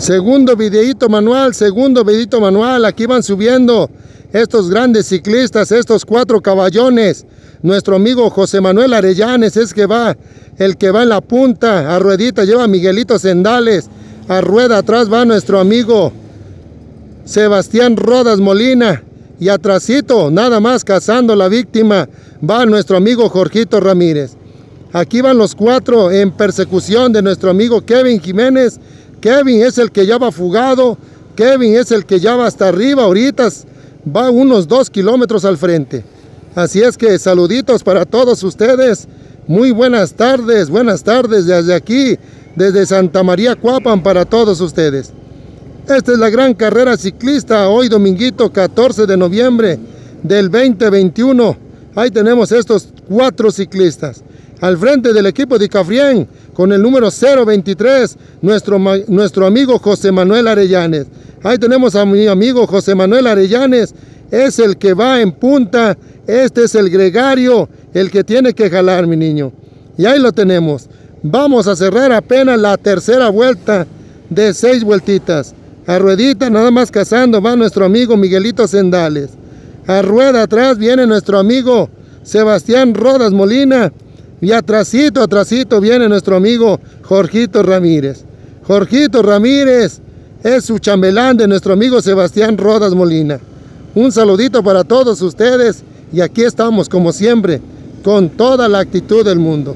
Segundo videíto manual, aquí van subiendo estos grandes ciclistas, estos 4 caballones. Nuestro amigo José Manuel Arellanes es que va, el que va en la punta, a ruedita lleva a Miguelito Sendales, a rueda atrás va nuestro amigo Sebastián Rodas Molina, y atrasito, nada más cazando la víctima, va nuestro amigo Jorgito Ramírez. Aquí van los 4 en persecución de nuestro amigo Kevin Jiménez. Kevin es el que ya va fugado, Kevin es el que ya va hasta arriba, ahorita va unos 2 kilómetros al frente. Así es que saluditos para todos ustedes, muy buenas tardes desde aquí, desde Santa María Cuapan para todos ustedes. Esta es la gran carrera ciclista, hoy dominguito 14 de noviembre del 2021. Ahí tenemos estos 4 ciclistas. Al frente del equipo de Cafrién, con el número 023, nuestro amigo José Manuel Arellanes. Ahí tenemos a mi amigo José Manuel Arellanes, es el que va en punta, este es el gregario, el que tiene que jalar, mi niño. Y ahí lo tenemos. Vamos a cerrar apenas la tercera vuelta de 6 vueltitas. A ruedita, nada más cazando, va nuestro amigo Miguelito Sendales. A rueda atrás viene nuestro amigo Sebastián Rodas Molina. Y atrasito viene nuestro amigo Jorgito Ramírez. Jorgito Ramírez es su chambelán de nuestro amigo Sebastián Rodas Molina. Un saludito para todos ustedes y aquí estamos como siempre con toda la actitud del mundo.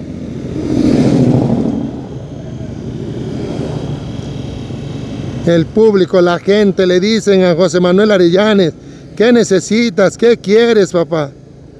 El público, la gente le dicen a José Manuel Arellanes, ¿qué necesitas? ¿Qué quieres, papá?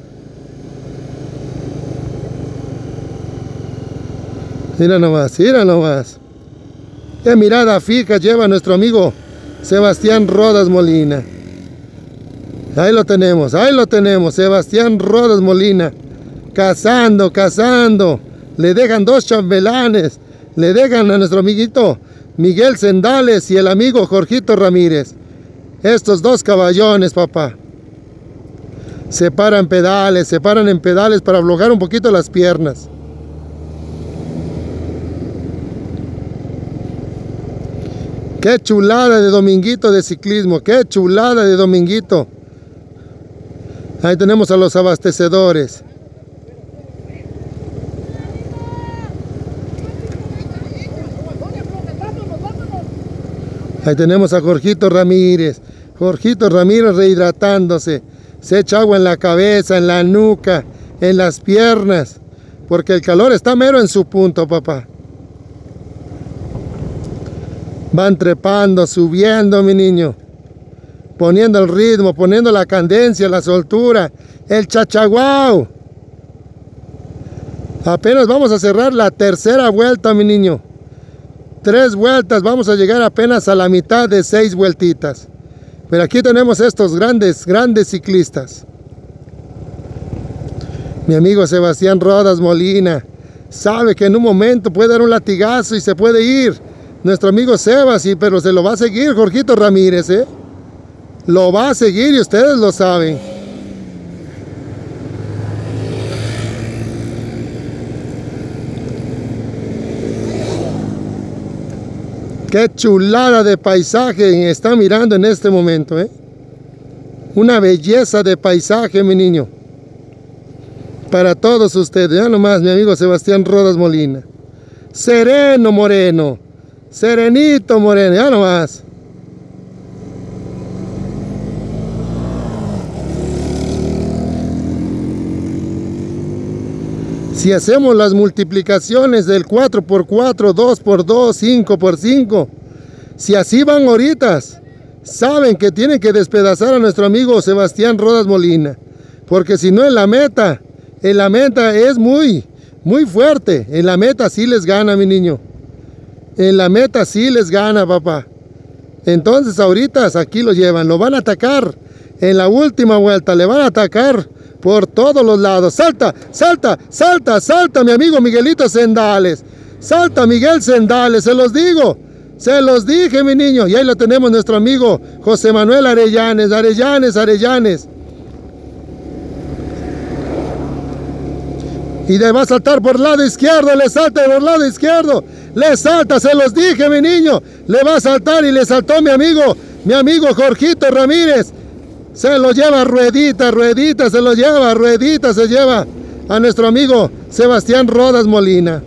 Mira nomás, mira nomás. Qué mirada fija lleva nuestro amigo Sebastián Rodas Molina. Ahí lo tenemos, Sebastián Rodas Molina. Cazando. Le dejan 2 chambelanes. Le dejan a nuestro amiguito Miguel Sendales y el amigo Jorgito Ramírez. Estos 2 caballones, papá. Separan en pedales para aflojar un poquito las piernas. Qué chulada de dominguito de ciclismo, qué chulada de dominguito. Ahí tenemos a los abastecedores. Ahí tenemos a Jorgito Ramírez. Jorgito Ramírez rehidratándose. Se echa agua en la cabeza, en la nuca, en las piernas. Porque el calor está mero en su punto, papá. Van trepando, subiendo, mi niño. Poniendo el ritmo, poniendo la cadencia, la soltura, el chachaguau. Apenas vamos a cerrar la tercera vuelta, mi niño. 3 vueltas, vamos a llegar apenas a la mitad de 6 vueltitas. Pero aquí tenemos estos grandes ciclistas. Mi amigo Sebastián Rodas Molina sabe que en un momento puede dar un latigazo y se puede ir. Nuestro amigo Sebas, pero se lo va a seguir Jorgito Ramírez, Lo va a seguir y ustedes lo saben. Qué chulada de paisaje está mirando en este momento, Una belleza de paisaje, mi niño. Para todos ustedes, ya nomás, mi amigo Sebastián Rodas Molina. Sereno moreno. Serenito moreno, ya nomás. Si hacemos las multiplicaciones del 4×4, 2×2, 5×5, si así van horitas, saben que tienen que despedazar a nuestro amigo Sebastián Rodas Molina. Porque si no en la meta es muy fuerte. En la meta sí les gana, mi niño. En la meta sí les gana, papá. Entonces ahorita aquí lo llevan, lo van a atacar. En la última vuelta le van a atacar por todos los lados. Salta, mi amigo Miguelito Sendales. Salta Miguel Sendales, se los digo. Se los dije, mi niño. Y ahí lo tenemos nuestro amigo José Manuel Arellanes. Y va a saltar por el lado izquierdo, le salta por el lado izquierdo. le salta, se los dije, mi niño, le va a saltar y le saltó mi amigo Jorgito Ramírez. Se lo lleva ruedita, ruedita, se lo lleva, ruedita, se lleva a nuestro amigo Sebastián Rodas Molina.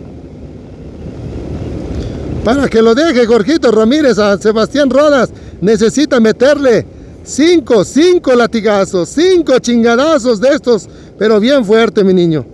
Para que lo deje Jorgito Ramírez a Sebastián Rodas, necesita meterle 5 latigazos, 5 chingadazos de estos, pero bien fuerte, mi niño.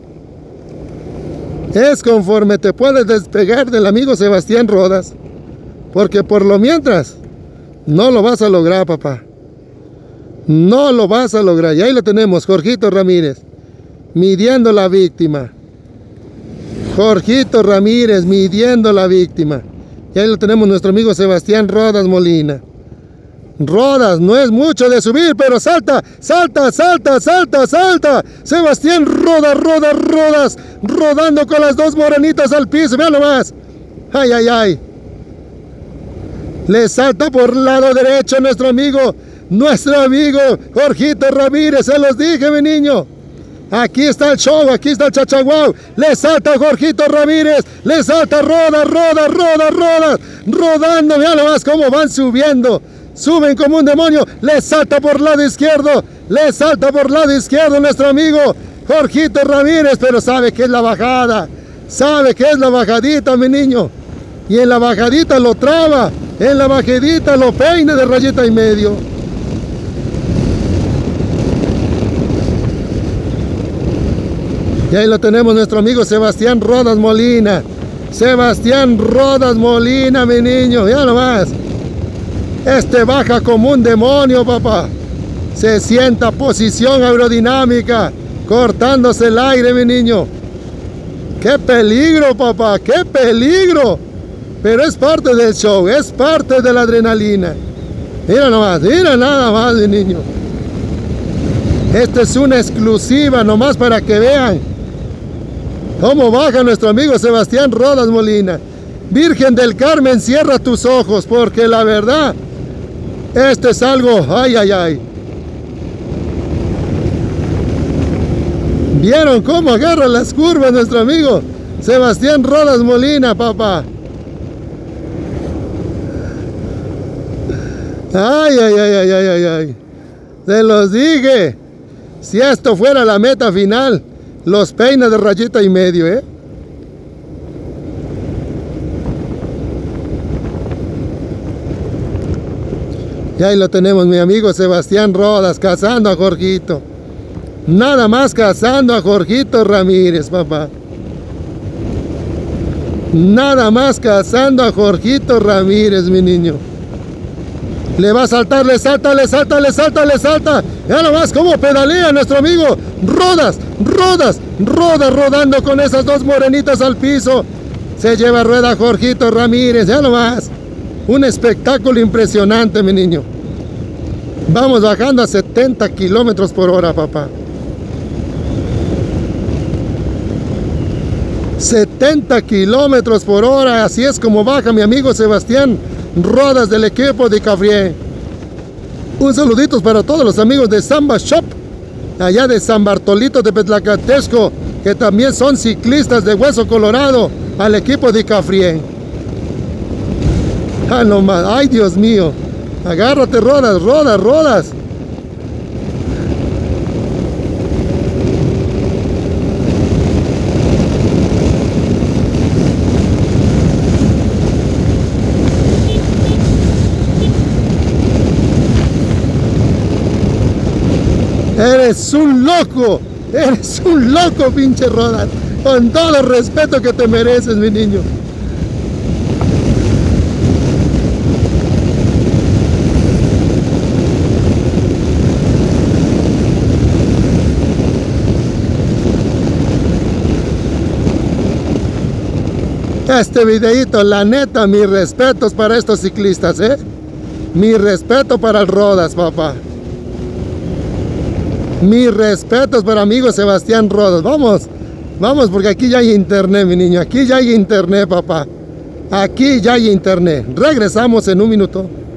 Es conforme te puedes despegar del amigo Sebastián Rodas, porque por lo mientras no lo vas a lograr, papá. No lo vas a lograr. Y ahí lo tenemos, Jorgito Ramírez, midiendo la víctima. Jorgito Ramírez midiendo la víctima. Y ahí lo tenemos nuestro amigo Sebastián Rodas Molina. Rodas, no es mucho de subir, pero salta, salta, salta, salta, salta. Sebastián Rodas, rodando con las dos morenitas al piso. Vean nomás. Ay, ay, ay. Le salta por lado derecho nuestro amigo Jorgito Ramírez. Se los dije, mi niño. Aquí está el show, aquí está el chachaguau. Le salta Jorgito Ramírez, le salta Rodas, rodando. Vean nomás cómo van subiendo. Suben como un demonio, le salta por lado izquierdo, nuestro amigo Jorgito Ramírez, pero sabe que es la bajada, sabe que es la bajadita, mi niño. Y en la bajadita lo traba, en la bajadita lo peina de rayita y medio. Y ahí lo tenemos nuestro amigo Sebastián Rodas Molina. Sebastián Rodas Molina, mi niño, ya nomás. Este baja como un demonio, papá. Se sienta posición aerodinámica, cortándose el aire, mi niño. ¡Qué peligro, papá! ¡Qué peligro! Pero es parte del show, es parte de la adrenalina. Mira nomás, mira nada más, mi niño. Esta es una exclusiva nomás para que vean cómo baja nuestro amigo Sebastián Rodas Molina. Virgen del Carmen, cierra tus ojos, porque la verdad, esto es algo, ay, ay, ay. ¿Vieron cómo agarra las curvas nuestro amigo Sebastián Rodas Molina, papá? Ay, ay, ay, ay, ay, ay, ay. Se los dije. Si esto fuera la meta final, los peina de rayita y medio, ¿eh? Y ahí lo tenemos, mi amigo Sebastián Rodas, cazando a Jorgito. Nada más cazando a Jorgito Ramírez, papá. Nada más cazando a Jorgito Ramírez, mi niño. Le va a saltar, le salta, le salta, le salta, le salta. Ya nomás cómo pedalea nuestro amigo Rodas, rodando con esas dos morenitas al piso. Se lleva rueda Jorgito Ramírez, ya nomás. Un espectáculo impresionante, mi niño. Vamos bajando a 70 kilómetros por hora, papá. 70 kilómetros por hora, así es como baja mi amigo Sebastián Rodas del equipo de Cafrié. Un saludito para todos los amigos de Samba Shop, allá de San Bartolito de Petlacatesco, que también son ciclistas de Hueso Colorado, al equipo de Cafrié. Ah, no más, ay, Dios mío. Agárrate, Rodas. Eres un loco, pinche Rodas. Con todo el respeto que te mereces, mi niño. Este videito, la neta, mis respetos para estos ciclistas, Mi respeto para el Rodas, papá. Mis respetos para amigo Sebastián Rodas. Vamos, porque aquí ya hay internet, mi niño. Aquí ya hay internet, papá. Aquí ya hay internet. Regresamos en un minuto.